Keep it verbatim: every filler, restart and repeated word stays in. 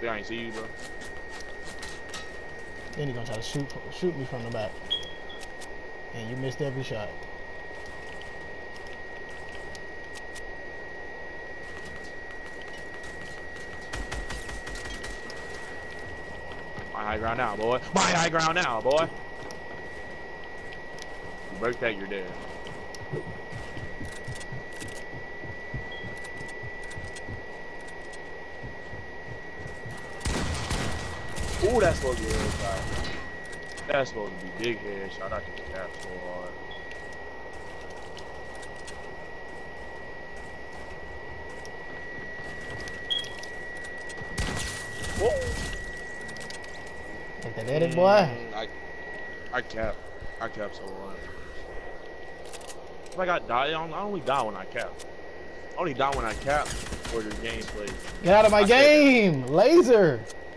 I ain't see you, bro. Then he gonna try to shoot shoot me from the back. And you missed every shot. My high ground now, boy. My high ground now, boy. You break that, you're dead. Ooh, that's supposed to be a headshot. That's supposed to be big headshot. I just tapped so hard. Whoa. Like that edit, boy. Mm, I, I cap. I cap so hard. If I got die, I only die when I cap. I only die when I cap or the gameplay. Get out of my I game, laser.